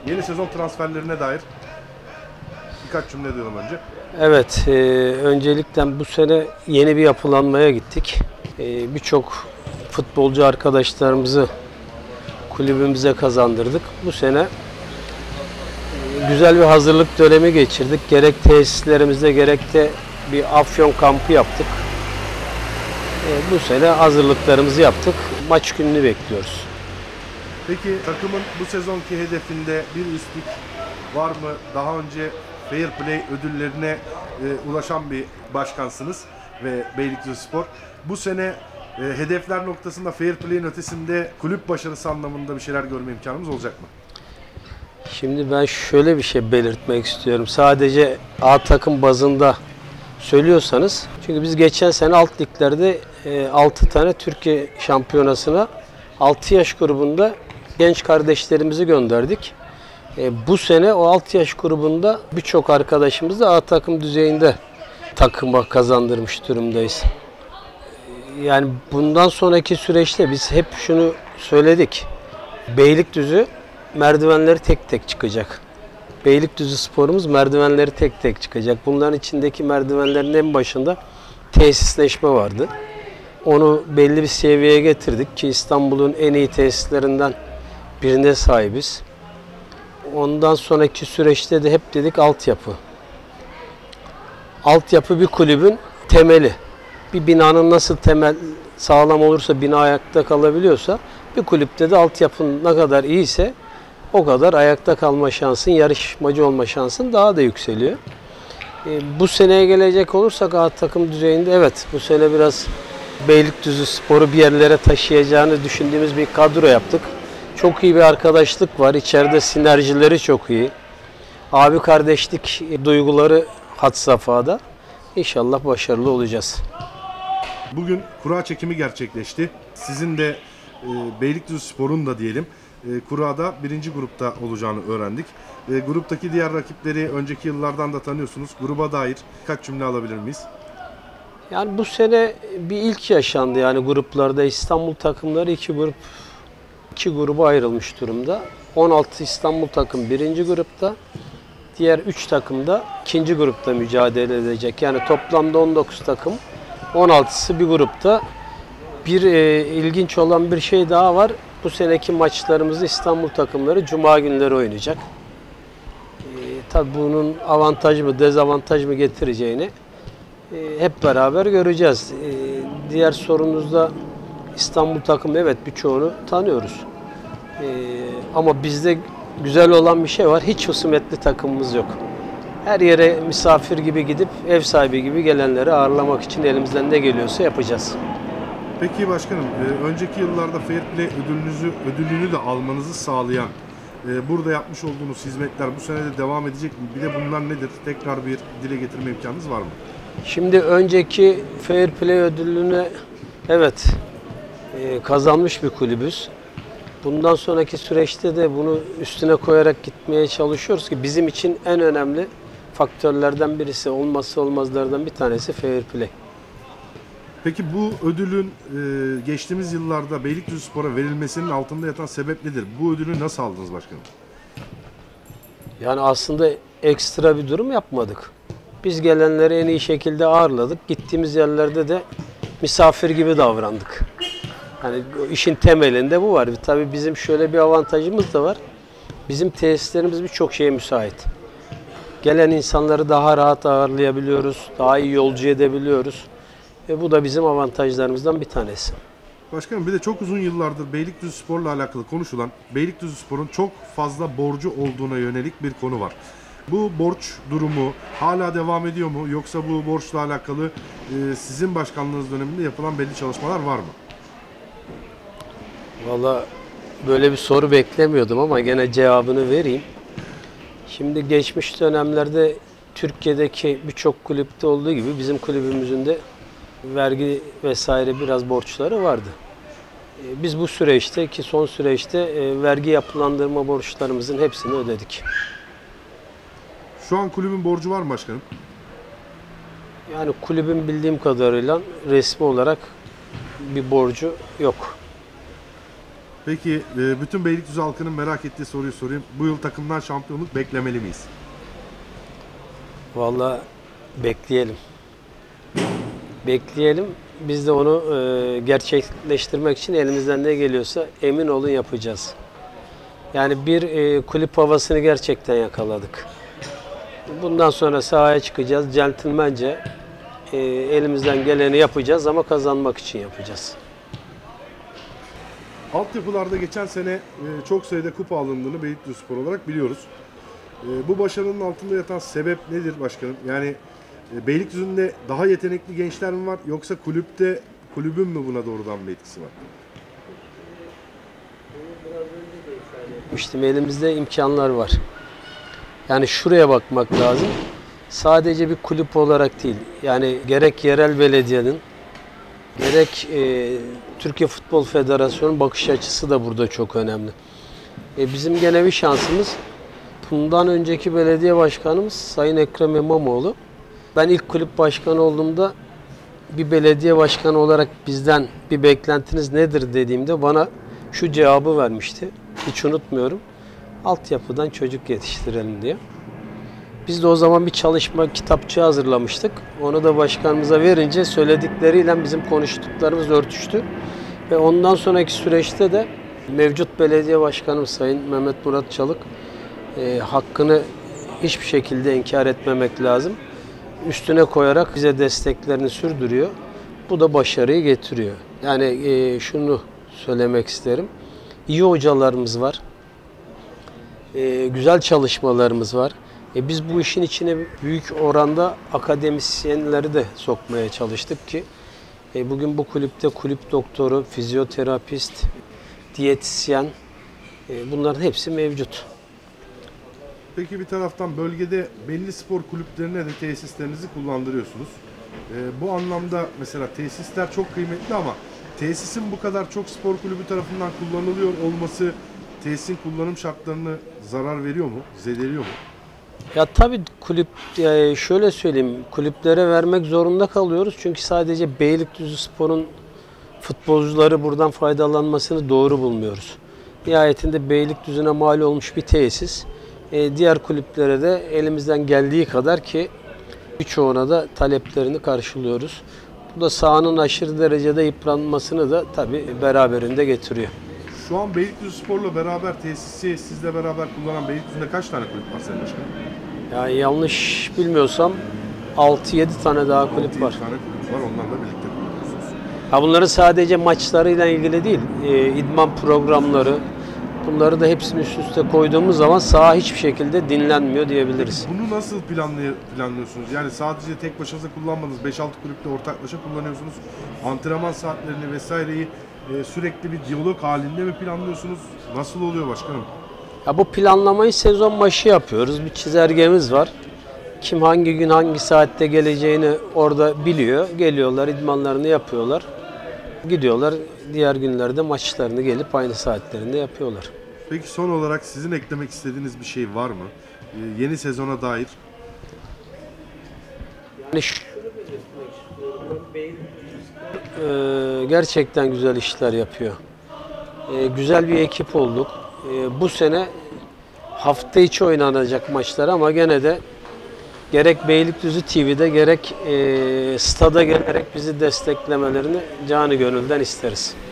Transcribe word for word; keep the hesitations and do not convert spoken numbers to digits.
Yeni sezon transferlerine dair birkaç cümle diyorum önce. Evet, e, öncelikle bu sene yeni bir yapılanmaya gittik. E, Birçok futbolcu arkadaşlarımızı kulübümüze kazandırdık. Bu sene e, güzel bir hazırlık dönemi geçirdik. Gerek tesislerimizde gerek de bir Afyon kampı yaptık. E, bu sene hazırlıklarımızı yaptık. Maç gününü bekliyoruz. Peki takımın bu sezonki hedefinde bir üstlük var mı? Daha önce Fair Play ödüllerine e, ulaşan bir başkansınız ve Beylikdüzüspor. Bu sene e, hedefler noktasında Fair Play'in ötesinde kulüp başarısı anlamında bir şeyler görme imkanımız olacak mı? Şimdi ben şöyle bir şey belirtmek istiyorum. Sadece A takım bazında söylüyorsanız, çünkü biz geçen sene alt liglerde e, altı tane Türkiye şampiyonasına altı yaş grubunda genç kardeşlerimizi gönderdik. E, bu sene o altı yaş grubunda birçok arkadaşımız da A takım düzeyinde takıma kazandırmış durumdayız. Yani bundan sonraki süreçte biz hep şunu söyledik. Beylikdüzü merdivenleri tek tek çıkacak. Beylikdüzüsporumuz merdivenleri tek tek çıkacak. Bunların içindeki merdivenlerin en başında tesisleşme vardı. Onu belli bir seviyeye getirdik ki İstanbul'un en iyi tesislerinden birine sahibiz. Ondan sonraki süreçte de hep dedik altyapı. Altyapı bir kulübün temeli. Bir binanın nasıl temel sağlam olursa, bina ayakta kalabiliyorsa, bir kulüpte de altyapın ne kadar iyiyse o kadar ayakta kalma şansın, yarışmacı olma şansın daha da yükseliyor. E, bu seneye gelecek olursak A takım düzeyinde evet bu sene biraz Beylikdüzüspor'u bir yerlere taşıyacağını düşündüğümüz bir kadro yaptık. Çok iyi bir arkadaşlık var. İçeride sinerjileri çok iyi. Abi kardeşlik duyguları had safhada. İnşallah başarılı olacağız. Bugün kura çekimi gerçekleşti. Sizin de e, Beylikdüzüspor'un da diyelim e, kurada birinci grupta olacağını öğrendik. E, gruptaki diğer rakipleri önceki yıllardan da tanıyorsunuz. Gruba dair birkaç cümle alabilir miyiz? Yani bu sene bir ilk yaşandı. Yani gruplarda İstanbul takımları iki grup iki gruba ayrılmış durumda. on altı İstanbul takım birinci grupta. Diğer üç takım da ikinci grupta mücadele edecek. Yani toplamda on dokuz takım. on altısı bir grupta. Bir e, ilginç olan bir şey daha var. Bu seneki maçlarımızda İstanbul takımları Cuma günleri oynayacak. E, tabii bunun avantaj mı, dezavantaj mı getireceğini e, hep beraber göreceğiz. E, diğer sorunuzda İstanbul takımı evet birçoğunu tanıyoruz. E, ama bizde güzel olan bir şey var. Hiç husumetli takımımız yok. Her yere misafir gibi gidip ev sahibi gibi gelenleri ağırlamak için elimizden ne geliyorsa yapacağız. Peki başkanım, e, önceki yıllarda Fair Play ödülünüzü, ödülünü de almanızı sağlayan e, burada yapmış olduğunuz hizmetler bu sene de devam edecek mi? Bir de bunlar nedir? Tekrar bir dile getirme imkanınız var mı? Şimdi önceki Fair Play ödülünü evet e, kazanmış bir kulübüz. Bundan sonraki süreçte de bunu üstüne koyarak gitmeye çalışıyoruz ki bizim için en önemli faktörlerden birisi, olmazsa olmazlardan bir tanesi Fair Play. Peki bu ödülün e, geçtiğimiz yıllarda Beylikdüzüspor'a verilmesinin altında yatan sebep nedir? Bu ödülü nasıl aldınız başkanım? Yani aslında ekstra bir durum yapmadık. Biz gelenleri en iyi şekilde ağırladık. Gittiğimiz yerlerde de misafir gibi davrandık. Yani işin temelinde bu var. Tabii bizim şöyle bir avantajımız da var. Bizim tesislerimiz birçok şeye müsait. Gelen insanları daha rahat ağırlayabiliyoruz, daha iyi yolcu edebiliyoruz. E bu da bizim avantajlarımızdan bir tanesi. Başkanım bir de çok uzun yıllardır Beylikdüzüspor'la alakalı konuşulan, Beylikdüzüspor'un çok fazla borcu olduğuna yönelik bir konu var. Bu borç durumu hala devam ediyor mu? Yoksa bu borçla alakalı e, sizin başkanlığınız döneminde yapılan belli çalışmalar var mı? Vallahi böyle bir soru beklemiyordum ama gene cevabını vereyim. Şimdi geçmiş dönemlerde Türkiye'deki birçok kulüpte olduğu gibi bizim kulübümüzün de vergi vesaire biraz borçları vardı. Biz bu süreçte ki son süreçte vergi yapılandırma borçlarımızın hepsini ödedik. Şu an kulübün borcu var mı başkanım? Yani kulübün bildiğim kadarıyla resmi olarak bir borcu yok. Peki e, bütün Beylikdüzü halkının merak ettiği soruyu sorayım. Bu yıl takımdan şampiyonluk beklemeli miyiz? Vallahi bekleyelim. Bekleyelim. Biz de onu e, gerçekleştirmek için elimizden ne geliyorsa emin olun yapacağız. Yani bir e, kulüp havasını gerçekten yakaladık. Bundan sonra sahaya çıkacağız. Centilmence e, elimizden geleni yapacağız ama kazanmak için yapacağız. Altyapılarda geçen sene e, çok sayıda kupa alındığını Beylikdüzüspor olarak biliyoruz. E, bu başarının altında yatan sebep nedir başkanım? Yani e, Beylikdüzü'nde daha yetenekli gençler mi var yoksa kulüpte kulübün mü buna doğrudan bir etkisi var? İşte elimizde imkanlar var. Yani şuraya bakmak lazım. Sadece bir kulüp olarak değil. Yani gerek yerel belediyenin, gerek e, Türkiye Futbol Federasyonu'nun bakış açısı da burada çok önemli. E, bizim gene bir şansımız, bundan önceki belediye başkanımız Sayın Ekrem İmamoğlu. Ben ilk kulüp başkanı olduğumda bir belediye başkanı olarak bizden bir beklentiniz nedir dediğimde bana şu cevabı vermişti. Hiç unutmuyorum. Altyapıdan çocuk yetiştirelim diye. Biz de o zaman bir çalışma kitapçığı hazırlamıştık. Onu da başkanımıza verince söyledikleriyle bizim konuştuklarımız örtüştü. Ve ondan sonraki süreçte de mevcut belediye başkanımız Sayın Mehmet Murat Çalık e, hakkını hiçbir şekilde inkar etmemek lazım. Üstüne koyarak bize desteklerini sürdürüyor. Bu da başarıyı getiriyor. Yani e, şunu söylemek isterim. İyi hocalarımız var. E, güzel çalışmalarımız var. E, biz bu işin içine büyük oranda akademisyenleri de sokmaya çalıştık ki e, bugün bu kulüpte kulüp doktoru, fizyoterapist, diyetisyen e, bunların hepsi mevcut. Peki bir taraftan bölgede belli spor kulüplerine de tesislerinizi kullandırıyorsunuz. Ee, bu anlamda mesela tesisler çok kıymetli ama tesisin bu kadar çok spor kulübü tarafından kullanılıyor olması tesisin kullanım şartlarını zarar veriyor mu, zedeliyor mu? Ya tabii kulüp, yani şöyle söyleyeyim, kulüplere vermek zorunda kalıyoruz. Çünkü sadece Beylikdüzüspor'un futbolcuları buradan faydalanmasını doğru bulmuyoruz. Nihayetinde Beylikdüzü'ne mal olmuş bir tesis. E, diğer kulüplere de elimizden geldiği kadar ki birçoğuna da taleplerini karşılıyoruz. Bu da sahanın aşırı derecede yıpranmasını da tabii beraberinde getiriyor. Şu an Beylikdüzüspor'la beraber tesisi sizle beraber kullanan Beylikdüzü'nde kaç tane kulüp var Sayın Başkanım? Yani yanlış bilmiyorsam altı yedi tane daha kulüp var. altı tane kulüp var, onlarla birlikte kullanıyorsunuz. Ha, bunları sadece maçlarıyla ilgili değil, e, idman programları, bunları da hepsini üst üste koyduğumuz zaman saha hiçbir şekilde dinlenmiyor diyebiliriz. Bunu nasıl planlay- planlıyorsunuz? Yani sadece tek başınıza kullanmadınız, beş altı kulüple ortaklaşa kullanıyorsunuz. Antrenman saatlerini vesaireyi e, sürekli bir diyalog halinde mi planlıyorsunuz? Nasıl oluyor başkanım? Ya bu planlamayı sezon başı yapıyoruz. Bir çizelgemiz var. Kim hangi gün hangi saatte geleceğini orada biliyor. Geliyorlar, idmanlarını yapıyorlar. Gidiyorlar, diğer günlerde maçlarını gelip aynı saatlerinde yapıyorlar. Peki son olarak sizin eklemek istediğiniz bir şey var mı? Ee, yeni sezona dair. Yani şunu belirtmek istiyorum. Beylikdüzü e, gerçekten güzel işler yapıyor. E, güzel bir ekip olduk. E, bu sene hafta içi oynanacak maçlar ama gene de gerek Beylikdüzü T V'de gerek e, stada gelerek bizi desteklemelerini canı gönülden isteriz.